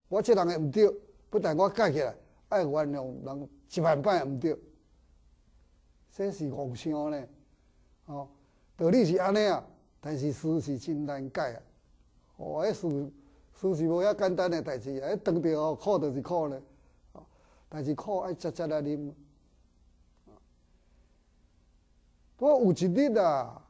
我这人会唔对，不但我改起来，爱原谅人10000摆唔对，这是妄想呢。哦，道理是安尼啊，但是事是真难改啊。哦，迄事是无遐简单的代志啊，迄当着哦苦就是苦呢。哦，但是苦爱节节来啉。不过有一日啊，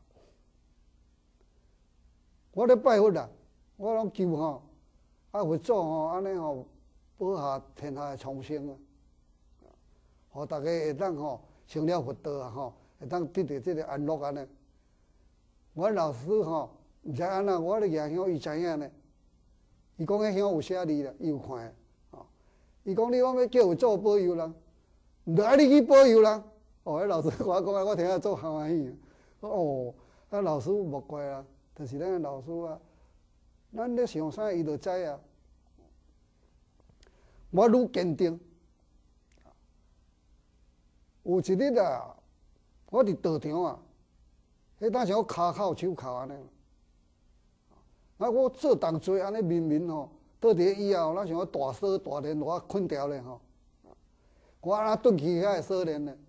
我咧拜佛啦，我拢求吼，佛祖吼安尼吼保下天下的苍生啊，互大家会当吼成了佛道啊吼，会当得到这个安乐安尼。我老师吼毋知安怎，我咧举香伊知影呢。伊讲迄香有写字啦，伊有看的。哦，伊讲你讲要叫佛祖保佑人，毋着爱你去保佑人。哦，迄老师我讲我听下做欢喜。哦，咱老师莫怪啦，但是咱老师啊，咱咧想啥伊就知啊。我愈坚定。有一日啊，我伫道场啊，迄当时我骹靠手靠安尼。啊，我做动作安尼明明吼，倒伫以后，咱想要大锁大链，我困掉咧吼。我安那转去遐个锁链咧。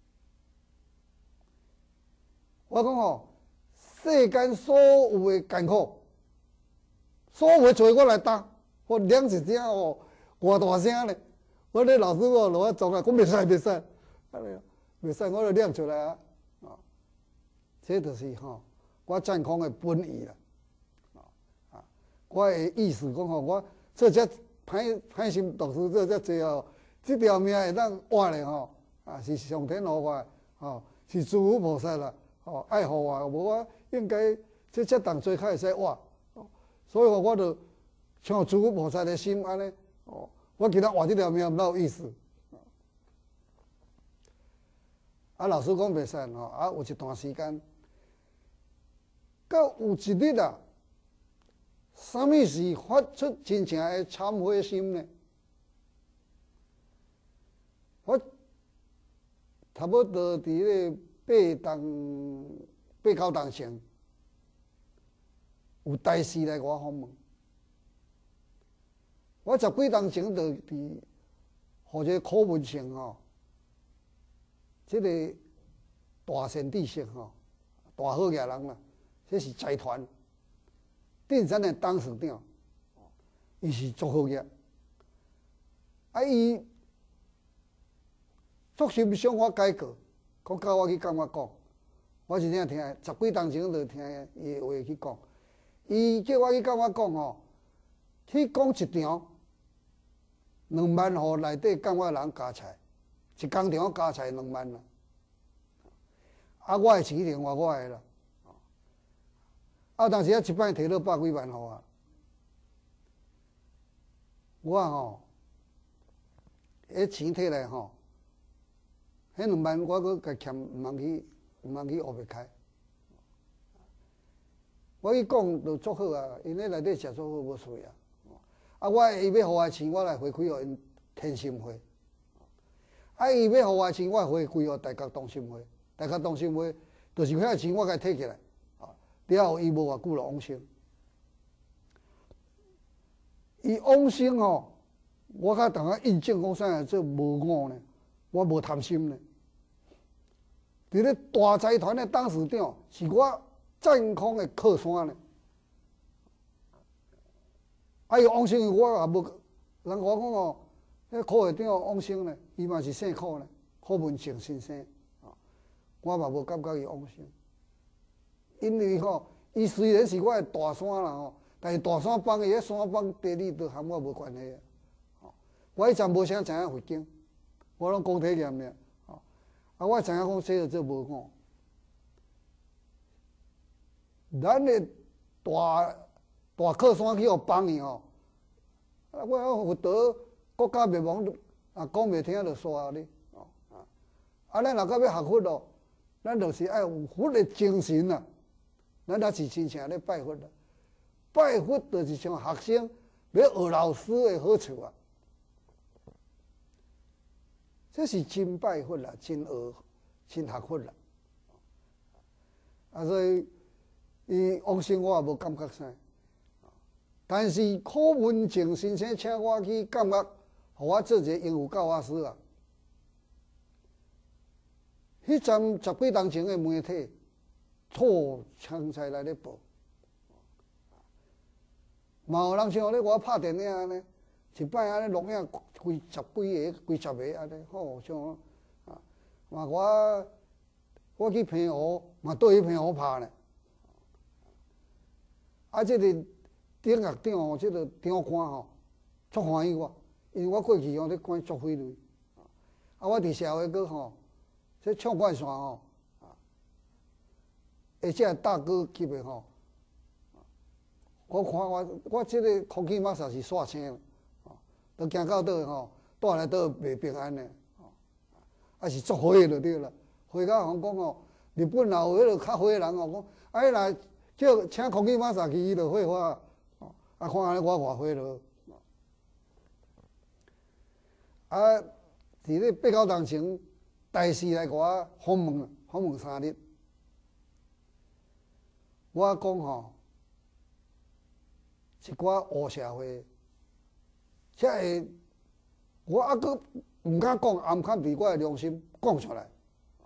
我讲吼，世间所有的艰苦，所有的罪我来担，我念一声吼，偌大声咧。我咧老师我落我撞啊，讲袂使袂使，安尼袂使，我就念出来啊。啊，这就是吼，我占空的本意啦。啊，我的意思讲吼，我做遮歹心读书做遮济吼，这条命会当活咧吼，啊是上天予我的，吼是诸佛菩萨啦。哦，爱护我，无我应该这当做较会使活，所以我就像诸佛菩萨的心安尼，哦，我今仔活这条命毋老有意思。啊，老师讲袂使吼，啊，有一段时间，到有一日啊，啥物事发出真正的忏悔心呢？我差不多伫咧。8、9当前，有大师来我访问。我10几当前就伫，互一个柯文成吼，这个大善知识吼，大好野人啦，这是财团电产的董事长，伊是做好野，啊伊足心想法改革。讲叫我去跟我讲，我是听10几当前就听伊的话去讲。伊叫我去跟我讲吼，去讲一场2万户内底跟我人加菜，一工场加菜2万啦。啊，我的钱另外我的啦。啊，当时一摆摕到100几万户啊，我吼，迄钱摕来吼。迄2万我阁甲欠毋通去学袂开。我去讲就足好啊，因咧内底食足好无水啊。啊，我伊要互我钱，我来回馈互因天心会。啊，伊要互我钱，我回馈互大家同心会。大家同心会就是遐钱我甲摕起来，啊，了后伊无偌久就往生。伊往生吼，我较同啊印证讲啥做无我呢？我无贪心呢。伫咧大财团的董事长是我占空的靠山呢。啊，伊往生我也无，人我讲哦，迄科会长往生呢，伊嘛是姓柯呢，柯文成先生。我嘛无感觉伊往生，因为吼，伊虽然是我的大山啦吼，但是大山帮伊迄山帮地理都含我无关系啊。我迄阵无啥知影佛经，我拢讲体验尔。啊，我知影讲这个做无讲，咱的大靠山去互帮伊吼，啊，我佛道国家灭亡，啊，讲袂听就煞咧，啊，咱若到要学佛咯，咱就是爱有佛的精神啊，咱才是真正咧拜佛啦。拜佛就是像学生要学老师的好处啊。这是真拜佛啦，真学佛啦。啊，所以伊往生我也无感觉啥。 但是柯文正先生请我去感觉，互我做一个英语教学师啊。迄阵10几年前的媒体，错枪才来咧报，嘛有人像咧我拍电影安尼，一摆安尼录影规10几个、几十个安尼，好像啊，嘛我去平湖，嘛倒去平湖拍呢。啊，这个顶乐长吼，这个长官吼，足欢喜我，因为我过去吼咧管足费类，啊，我伫社会阁吼，这唱管线吼，而且大哥级的吼，我看我这个空气马萨是煞青，都行到倒吼，倒来倒袂平安的，啊是足火就对啦，火到讲吼，日本也有迄个较火的人吼讲，哎若叫请空气马萨去，伊就火发，啊看安尼我偌火落，啊，伫咧8、9年前，大师来甲我访问3日，我讲吼，一寡黑社会，才会我还阁毋敢讲，也毋堪伫我的良心讲出来，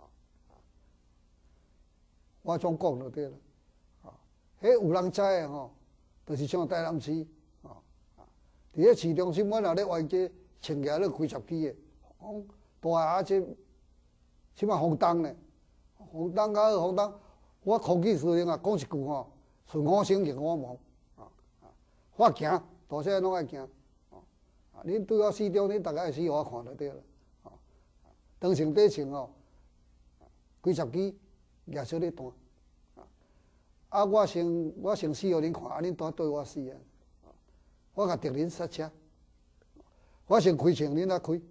我总讲就对了。迄有人知的吼，就是像台南市，伫咧市中心，阮若咧冤家，穿起咧几十支的，大啊这，即码红灯呢，红灯较好，红灯，我空气司令啊，讲一句吼，顺风成行我忙，我行，大细拢爱行，恁对我市中，恁大家会死互我看就对了，当穿短穿吼，几十支，举手咧弹。啊！我先死互恁看，啊！恁拄对我死啊！我甲敌人刹车，我先开枪，恁才开。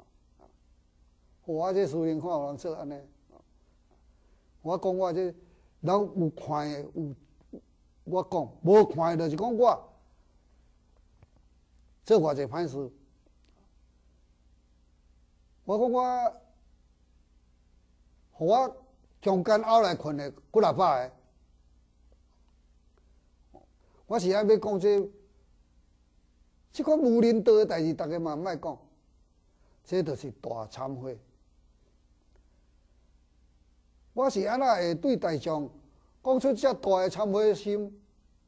我这司令看有人做安尼，我讲我这人有看的有，我讲无看的，就是讲我做偌济歹事。我讲互我强奸后来困的几600个。我是爱要讲即款无人道的代志，大家嘛莫讲，这就是大忏悔。我是安那会对大众讲出遮大的忏悔心？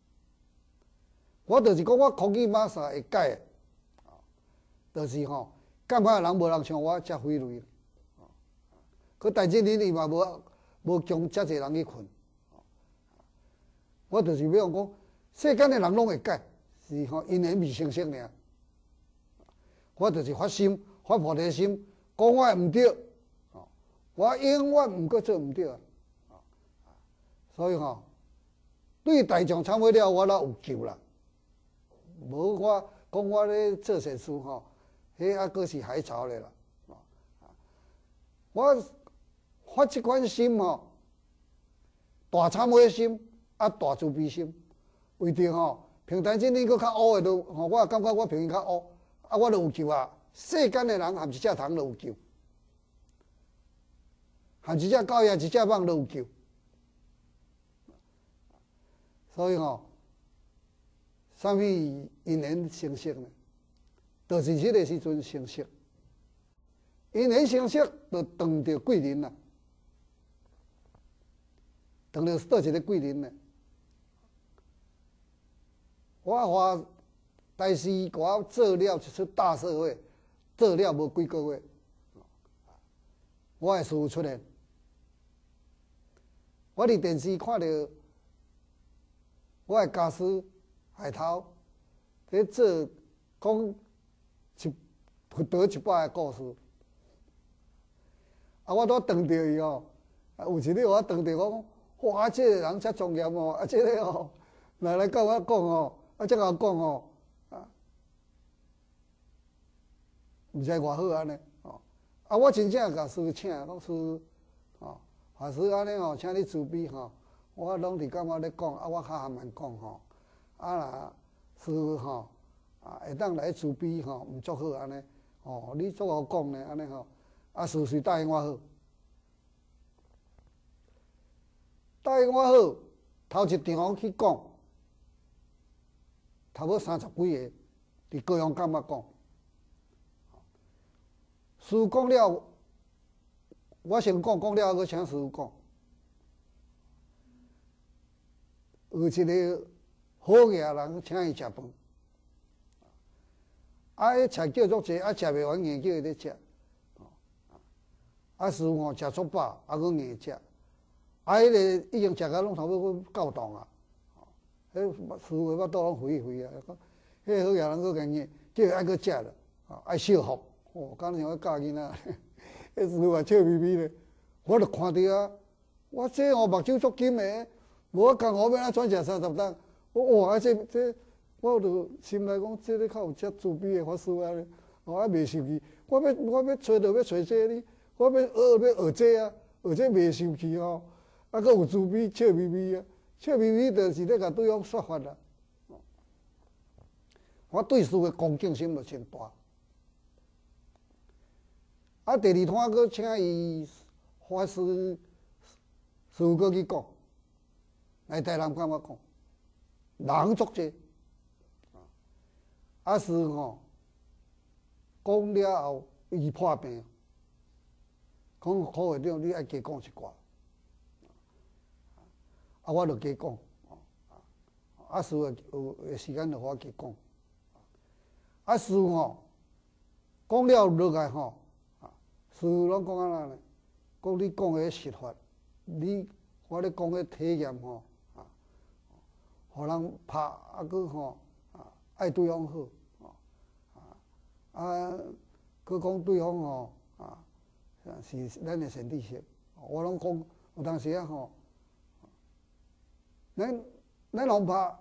我就是讲我空气马萨会改，就是吼，感觉人无人像我遮费类，可代志恁伊嘛无强遮济人去困，我就是要讲。世间的人拢会改，是吼因缘未成熟尔。我就是发心，发菩提心，讲我毋对，我永远毋过做毋对。所以吼，对大众忏悔了，我才有救啦。无我讲我咧做善事吼，迄还阁是海潮咧啦。我发即款心吼，大忏悔心，啊大慈悲心。为着吼，平常时恁搁较乌的都吼，我也感觉我平时较乌，啊，我就有救啊。世间的人含一只虫就有救，含一只狗也一只蠓都有救。所以吼，啥物因缘成熟呢？就是迄个时阵成熟，因缘成熟就撞着贵人啦，撞着倒一个贵人呢。我花大师甲我做了一出大社会，做了无几个月，我的师出现。我伫电视看到我的家师海涛在做讲不得100个故事，啊，我都撞到伊哦。啊，有一日我撞到我讲，哇，这个人遮庄严哦，啊，这个哦，来甲我讲哦。啊，才甲我讲吼，毋知偌好安尼，啊，我真正甲师请，讲师，法师安尼吼，请你慈悲吼，我拢伫感觉咧讲，啊，我较含慢讲吼，啊若师吼，会当来慈悲吼，毋足好安尼，哦，你足好讲呢安尼吼，啊，师随答应我好，答应我好，头一场去讲。 差不多30几个，伫高雄干嘛讲？师傅讲了，我先讲了，搁请师傅讲。有一个好嘢人请伊食饭，迄菜叫足济，食袂完硬叫伊咧食。师傅吼食足饱，搁硬食。迄个已经食到拢差不多够档啊。迄师傅的腹肚拢肥肥啊。迄个好嘢人搁硬叫伊爱搁食了，爱笑服。敢像咧教囡仔，迄师傅也笑眯眯咧。我著看着啊，我这目睭足金的。无我讲我要安怎转食30担，哇！这我著心内讲，这咧较有遮自卑的法师啊咧，啊袂受气。我要找着要找这哩，我要学这啊，学这袂受气吼，啊，搁有自卑，笑眯眯啊，笑眯眯就是咧甲对方说法啦。我对师的恭敬心就真大。啊，第二摊搁请伊法师师傅搁去讲。来台南，敢我讲，人足济，师吼讲了后，伊破病，讲副会长你爱加讲一寡，我就加讲，师傅有时间就我加讲，师傅吼讲了落来吼，师傅拢讲安怎呢？讲你讲的实法，我咧讲的体验吼。互人拍搁吼爱对方好搁讲对方吼是咱的善知识。我拢讲有当时吼，咱拢拍，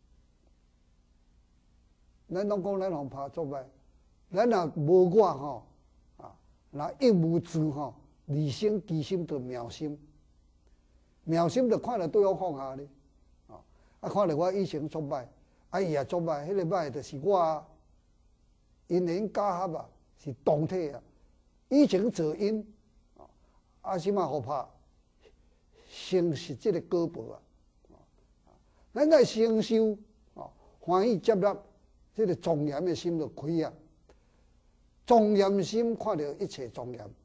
咱拢讲咱拢拍作歹，咱若无我吼若一无自吼，理性机心着妙心，妙心着看着对方放下哩。看着我以前作歹，伊也作歹，迄个歹就是我因缘假合啊，是同体啊。以前做因，即马互拍，成实即个果报啊。咱来承受，欢喜接纳，即个庄严的心就开啊。庄严心看到一切庄严，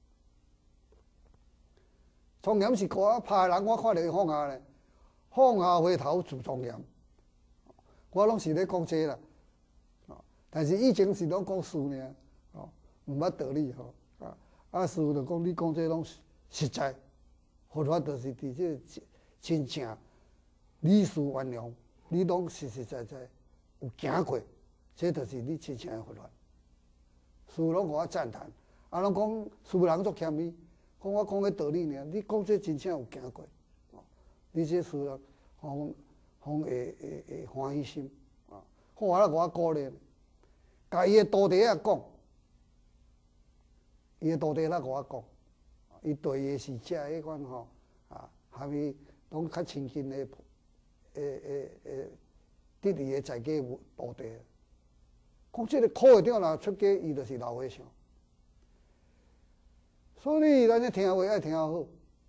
庄严是我拍人，我看到伊放下咧。放下回头自庄严，我拢是咧讲这啦，但是以前是拢讲事呢，毋捌道理吼，师傅就讲你讲这拢实在，佛法就是伫这真正理事圆融，你拢实实在在有行过，这就是你真正的佛法。师傅拢甲我赞叹，拢讲师傅人足谦卑，讲我讲个道理呢，你讲这真正有行过。你这事了，方会欢喜心好啊！我鼓励，甲伊的徒弟啊讲，伊的徒弟啦甲我讲，伊对的是遮迄款吼含伊拢较亲近的得力的在家徒弟，讲这个苦会长若出家，伊就是老和尚，所以咱咧听话爱听好。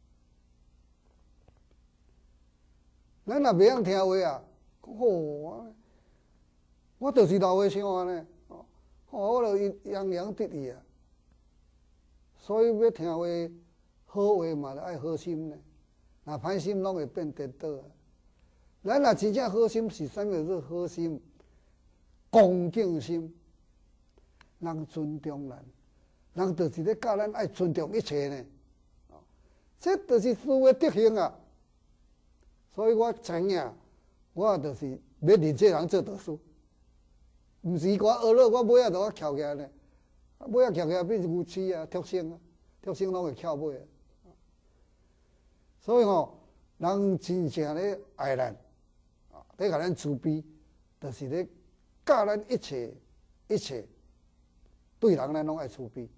咱若袂晓听话啊，讲我就是老和尚安尼，我就洋洋得意啊。所以要听话，好话嘛，爱好心呢。若歹心，拢会变颠倒啊。咱若真正好心，是啥叫做好心？恭敬心，人尊重咱，人就是咧教咱爱尊重一切呢。这就是师父的德行啊。所以我知影，我就是要令这人做导师，毋是我学了，我尾仔就我翘起来呢。尾仔翘起来变牛痴啊，畜生啊，畜生拢会翘尾啊。所以吼，人真正咧爱咱，咧甲咱慈悲，就是咧教咱一切，对人咱拢爱慈悲。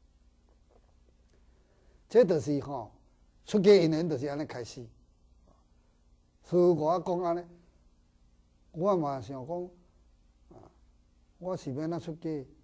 这就是吼，出家因缘就是安尼开始。师父甲我讲安尼，我嘛想讲，我是要哪出家？